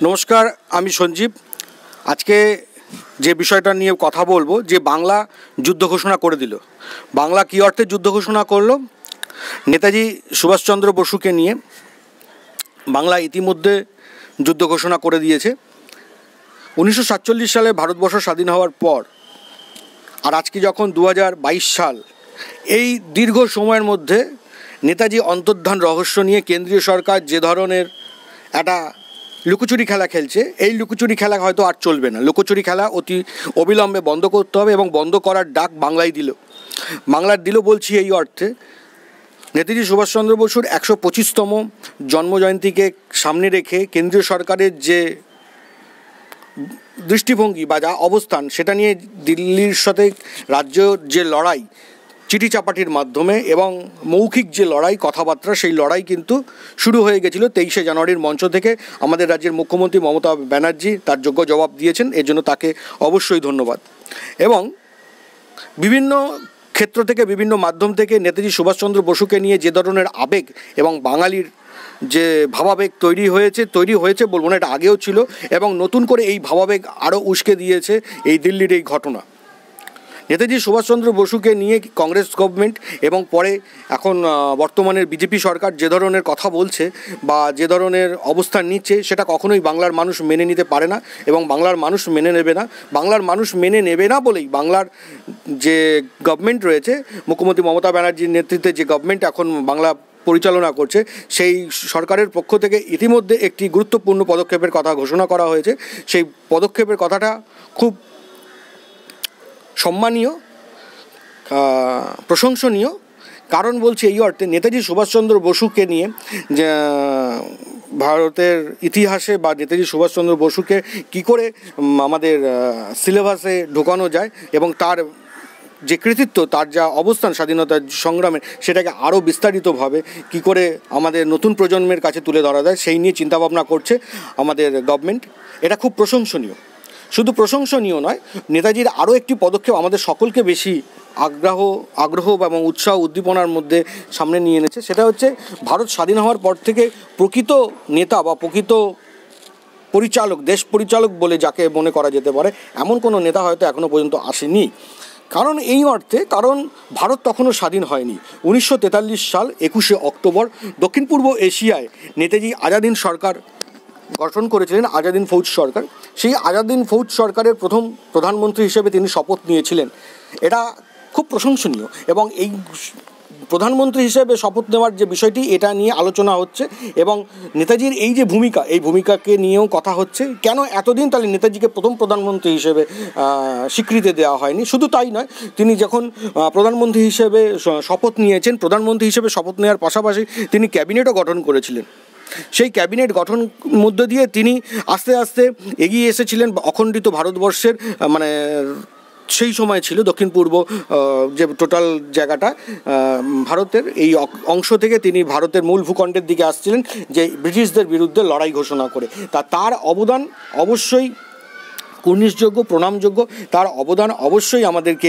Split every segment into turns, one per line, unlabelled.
নমস্কার, আমি সঞ্জীব। আজকে যে বিষয়টা নিয়ে কথা বলবো, যে বাংলা যুদ্ধ ঘোষণা করে দিল। বাংলা কী অর্থে যুদ্ধ ঘোষণা করলো? নেতাজি সুভাষচন্দ্র বসুকে নিয়ে বাংলা ইতিমধ্যে যুদ্ধ ঘোষণা করে দিয়েছে। 1947 সালে ভারতবর্ষ স্বাধীন হওয়ার পর আর আজকে যখন 2022 সাল, এই দীর্ঘ সময়ের মধ্যে নেতাজি অন্তর্ধান রহস্য নিয়ে কেন্দ্রীয় সরকার যে ধরনের একটা লুকোচুরি খেলা খেলছে, এই লুকোচুরি খেলা হয়তো আর চলবে না। লুকোচুরি খেলা অতি অবিলম্বে বন্ধ করতে হবে এবং বন্ধ করার ডাক বাংলায় দিল বলছি এই অর্থে, নেতাজি সুভাষচন্দ্র বসুর 125তম জন্মজয়ন্তীকে সামনে রেখে কেন্দ্রীয় সরকারের যে দৃষ্টিভঙ্গি বা যা অবস্থান, সেটা নিয়ে দিল্লির সাথে রাজ্যের যে লড়াই চিঠি চাপাটির মাধ্যমে এবং মৌখিক যে লড়াই, কথাবার্তা, সেই লড়াই কিন্তু শুরু হয়ে গেছিলো 23শে জানুয়ারির মঞ্চ থেকে। আমাদের রাজ্যের মুখ্যমন্ত্রী মমতা ব্যানার্জি তার যোগ্য জবাব দিয়েছেন, এর জন্য তাকে অবশ্যই ধন্যবাদ। এবং বিভিন্ন ক্ষেত্র থেকে, বিভিন্ন মাধ্যম থেকে নেতাজি সুভাষচন্দ্র বসুকে নিয়ে যে ধরনের আবেগ এবং বাঙালির যে ভাবাবেগ তৈরি হয়েছে বলবো না, এটা আগেও ছিল, এবং নতুন করে এই ভাবাবেগ আরও উস্কে দিয়েছে এই দিল্লির এই ঘটনা। নেতাজি সুভাষচন্দ্র বসুকে নিয়ে কংগ্রেস গভর্নমেন্ট এবং পরে এখন বর্তমানের বিজেপি সরকার যে ধরনের কথা বলছে বা যে ধরনের অবস্থান নিচ্ছে, সেটা কখনোই বাংলার মানুষ মেনে নিতে পারে না এবং বাংলার মানুষ মেনে নেবে না। বাংলার মানুষ মেনে নেবে না বলেই বাংলার যে গভর্নমেন্ট রয়েছে, মুখ্যমন্ত্রী মমতা ব্যানার্জির নেতৃত্বে যে গভর্নমেন্ট এখন বাংলা পরিচালনা করছে, সেই সরকারের পক্ষ থেকে ইতিমধ্যে একটি গুরুত্বপূর্ণ পদক্ষেপের কথা ঘোষণা করা হয়েছে। সেই পদক্ষেপের কথাটা খুব সম্মানীয়, প্রশংসনীয়। কারণ বলছি এই অর্থে, নেতাজি সুভাষচন্দ্র বসুকে নিয়ে যে ভারতের ইতিহাসে বা নেতাজি সুভাষচন্দ্র বসুকে কী করে আমাদের সিলেবাসে ঢোকানো যায় এবং তার যে কৃতিত্ব, তার যা অবস্থান স্বাধীনতার সংগ্রামের, সেটাকে আরও বিস্তারিতভাবে কী করে আমাদের নতুন প্রজন্মের কাছে তুলে ধরা যায়, সেই নিয়ে চিন্তাভাবনা করছে আমাদের গভর্নমেন্ট। এটা খুব প্রশংসনীয়। শুধু প্রশংসনীয় নয়, নেতাজির আরও একটি পদক্ষেপ আমাদের সকলকে বেশি আগ্রহ এবং উৎসাহ উদ্দীপনার মধ্যে সামনে নিয়ে এনেছে। সেটা হচ্ছে, ভারত স্বাধীন হওয়ার পর থেকে প্রকৃত নেতা বা প্রকৃত পরিচালক, দেশ পরিচালক বলে যাকে মনে করা যেতে পারে, এমন কোনো নেতা হয়তো এখনও পর্যন্ত আসেনি। কারণ এই অর্থে, কারণ ভারত তখনও স্বাধীন হয়নি। 1943 সাল 21শে অক্টোবর দক্ষিণ পূর্ব এশিয়ায় নেতাজি আজাদিন সরকার গঠন করেছিলেন, আজাদিন ফৌজ সরকার। সেই আজাদিন ফৌজ সরকারের প্রথম প্রধানমন্ত্রী হিসেবে তিনি শপথ নিয়েছিলেন। এটা খুব প্রশংসনীয় এবং এই প্রধানমন্ত্রী হিসেবে শপথ নেওয়ার যে বিষয়টি, এটা নিয়ে আলোচনা হচ্ছে এবং নেতাজির এই যে ভূমিকা, এই ভূমিকাকে নিয়েও কথা হচ্ছে। কেন এতদিন তাহলে নেতাজিকে প্রথম প্রধানমন্ত্রী হিসেবে স্বীকৃতি দেওয়া হয়নি? শুধু তাই নয়, তিনি যখন প্রধানমন্ত্রী হিসেবে শপথ নিয়েছেন, প্রধানমন্ত্রী হিসেবে শপথ নেওয়ার পাশাপাশি তিনি ক্যাবিনেটও গঠন করেছিলেন। সেই ক্যাবিনেট গঠন মধ্য দিয়ে তিনি আস্তে আস্তে এগিয়ে এসেছিলেন অখণ্ডিত ভারতবর্ষের, মানে সেই সময় ছিল দক্ষিণ পূর্ব যে টোটাল জায়গাটা ভারতের, এই অংশ থেকে তিনি ভারতের মূল ভূখণ্ডের দিকে আসছিলেন, যে ব্রিটিশদের বিরুদ্ধে লড়াই ঘোষণা করে। তার অবদান অবশ্যই কুর্নিশযোগ্য, প্রণামযোগ্য। তার অবদান অবশ্যই আমাদেরকে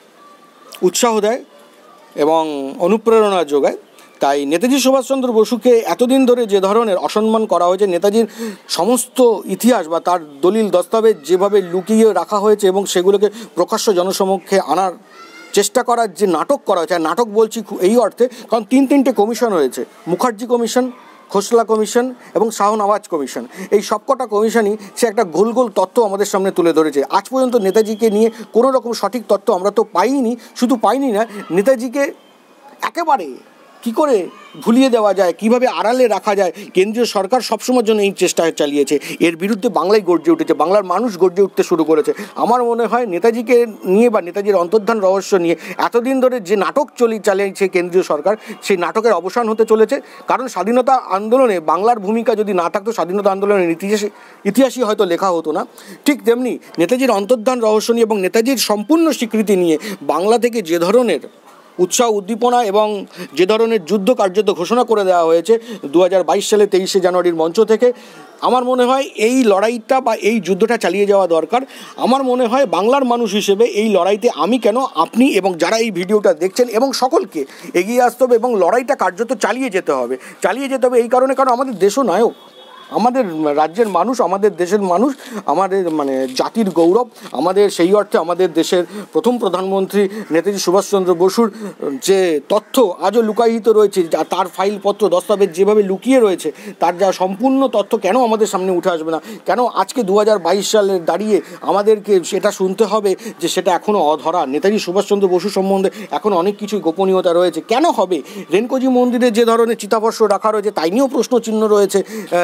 উৎসাহ দেয় এবং অনুপ্রেরণা যোগায়। তাই নেতাজি সুভাষচন্দ্র বসুকে এতদিন ধরে যে ধরনের অসম্মান করা হয়েছে, নেতাজির সমস্ত ইতিহাস বা তার দলিল দস্তাবেজ যেভাবে লুকিয়ে রাখা হয়েছে এবং সেগুলোকে প্রকাশ্য জনসমক্ষে আনার চেষ্টা করার যে নাটক করা হয়েছে, নাটক বলছি এই অর্থে, কারণ তিনটে কমিশন হয়েছে, মুখার্জি কমিশন, খোসলা কমিশন এবং শাহনওয়াজ কমিশন। এই সবকটা কমিশনই সে একটা গোল তথ্য আমাদের সামনে তুলে ধরেছে। আজ পর্যন্ত নেতাজিকে নিয়ে কোনো রকম সঠিক তথ্য আমরা তো পাইনি। শুধু পাইনি না, নেতাজিকে একেবারে কী করে ভুলিয়ে দেওয়া যায়, কিভাবে আড়ালে রাখা যায়, কেন্দ্রীয় সরকার সবসময়ের জন্য এই চেষ্টা চালিয়েছে। এর বিরুদ্ধে বাংলায় গর্জে উঠেছে, বাংলার মানুষ গর্জে উঠতে শুরু করেছে। আমার মনে হয় নেতাজিকে নিয়ে বা নেতাজির অন্তর্ধান রহস্য নিয়ে এতদিন ধরে যে নাটক চালিয়েছে কেন্দ্রীয় সরকার, সেই নাটকের অবসান হতে চলেছে। কারণ স্বাধীনতা আন্দোলনে বাংলার ভূমিকা যদি না থাকতো, স্বাধীনতা আন্দোলনের ইতিহাসই হয়তো লেখা হতো না। ঠিক তেমনি নেতাজির অন্তর্ধান রহস্য নিয়ে এবং নেতাজির সম্পূর্ণ স্বীকৃতি নিয়ে বাংলা থেকে যে ধরনের উৎসাহ উদ্দীপনা এবং যে ধরনের যুদ্ধ কার্যত ঘোষণা করে দেওয়া হয়েছে 2022 সালে 23শে জানুয়ারির মঞ্চ থেকে, আমার মনে হয় এই লড়াইটা বা এই যুদ্ধটা চালিয়ে যাওয়া দরকার। আমার মনে হয় বাংলার মানুষ হিসেবে এই লড়াইতে আমি কেন, আপনি এবং যারা এই ভিডিওটা দেখছেন এবং সকলকে এগিয়ে আসতে হবে এবং লড়াইটা কার্যত চালিয়ে যেতে হবে এই কারণে, কারণ আমাদের দেশও নায়ক। আমাদের রাজ্যের মানুষ, আমাদের দেশের মানুষ, আমাদের মানে জাতির গৌরব, আমাদের সেই অর্থে আমাদের দেশের প্রথম প্রধানমন্ত্রী নেতাজি সুভাষচন্দ্র বসুর যে তথ্য আজও লুকায়িত রয়েছে, যা তার ফাইলপত্র দস্তাবেজ যেভাবে লুকিয়ে রয়েছে, তার যা সম্পূর্ণ তথ্য কেন আমাদের সামনে উঠে আসবে না? কেন আজকে 2022 সালে দাঁড়িয়ে আমাদেরকে সেটা শুনতে হবে যে সেটা এখনও অধরা? নেতাজি সুভাষচন্দ্র বসু সম্বন্ধে এখন অনেক কিছুই গোপনীয়তা রয়েছে, কেন হবে? রেণকোজি মন্দিরে যে ধরনের চিতাভস্ম রাখা রয়েছে তাই নিয়েও প্রশ্নচিহ্ন রয়েছে,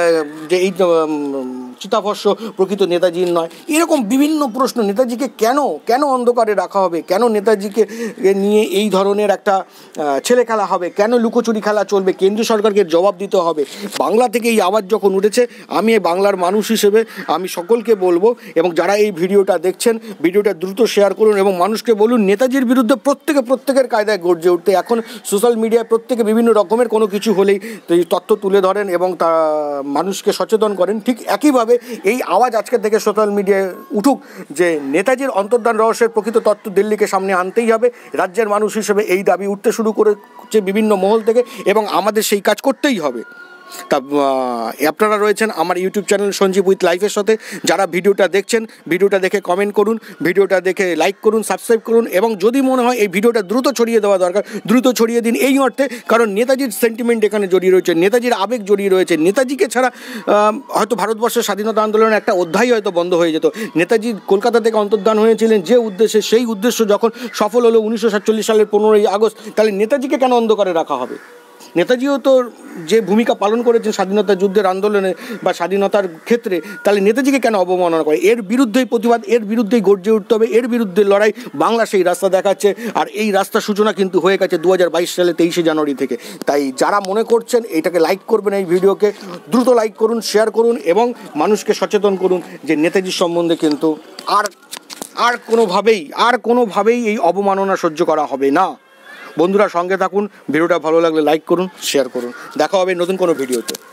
যে এই চিতাভস্ম প্রকৃত নেতাজির নয়। এরকম বিভিন্ন প্রশ্ন, নেতাজিকে কেন অন্ধকারে রাখা হবে? কেন নেতাজিকে নিয়ে এই ধরনের একটা ছেলে খেলা হবে? কেন লুকোচুরি খেলা চলবে? কেন্দ্রীয় সরকারকে জবাব দিতে হবে। বাংলা থেকে এই আওয়াজ যখন উঠেছে, আমি বাংলার মানুষ হিসেবে আমি সকলকে বলবো, এবং যারা এই ভিডিওটা দেখছেন, ভিডিওটা দ্রুত শেয়ার করুন এবং মানুষকে বলুন নেতাজির বিরুদ্ধে প্রত্যেকের কায়দায় গর্জে উঠতে। এখন সোশ্যাল মিডিয়ায় প্রত্যেকে বিভিন্ন রকমের কোনো কিছু হলেই তথ্য তুলে ধরেন এবং তা মানুষকে সচেতন করেন। ঠিক একইভাবে এই আওয়াজ আজকে থেকে সোশ্যাল মিডিয়ায় উঠুক যে নেতাজির অন্তর্ধান রহস্যের প্রকৃত তথ্য দিল্লিকে সামনে আনতেই হবে। রাজ্যের মানুষ হিসেবে এই দাবি উঠতে শুরু করেছে বিভিন্ন মহল থেকে, এবং আমাদের সেই কাজ করতেই হবে। তা আপনারা রয়েছেন আমার ইউটিউব চ্যানেল সঞ্জীব উইথ লাইফের সাথে। যারা ভিডিওটা দেখছেন, ভিডিওটা দেখে কমেন্ট করুন, ভিডিওটা দেখে লাইক করুন, সাবস্ক্রাইব করুন, এবং যদি মনে হয় এই ভিডিওটা দ্রুত ছড়িয়ে দেওয়া দরকার, দ্রুত ছড়িয়ে দিন এই অর্থে, কারণ নেতাজির সেন্টিমেন্ট এখানে জড়িয়ে রয়েছে, নেতাজির আবেগ জড়িয়ে রয়েছে। নেতাজিকে ছাড়া হয়তো ভারতবর্ষের স্বাধীনতা আন্দোলনের একটা অধ্যায় হয়তো বন্ধ হয়ে যেত। নেতাজি কলকাতা থেকে অন্তর্ধান হয়েছিলেন যে উদ্দেশ্যে, সেই উদ্দেশ্য যখন সফল হলো 1947 সালের 15ই আগস্ট, তাহলে নেতাজিকে কেন অন্ধকারে রাখা হবে? নেতাজিও তো যে ভূমিকা পালন করেছেন স্বাধীনতা যুদ্ধের আন্দোলনে বা স্বাধীনতার ক্ষেত্রে, তাহলে নেতাজিকে কেন অবমাননা করে? এর বিরুদ্ধেই প্রতিবাদ, এর বিরুদ্ধেই গর্জে উঠতে হবে, এর বিরুদ্ধে লড়াই। বাংলা সেই রাস্তা দেখাচ্ছে, আর এই রাস্তার সূচনা কিন্তু হয়ে গেছে 2022 সালে 23শে জানুয়ারি থেকে। তাই যারা মনে করছেন এটাকে লাইক করবেন, এই ভিডিওকে দ্রুত লাইক করুন, শেয়ার করুন এবং মানুষকে সচেতন করুন যে নেতাজির সম্বন্ধে কিন্তু আর কোনোভাবেই এই অবমাননা সহ্য করা হবে না। বন্ধুরা সঙ্গে থাকুন, ভিডিওটা ভালো লাগলে লাইক করুন, শেয়ার করুন। দেখা হবে নতুন কোনো ভিডিওতে।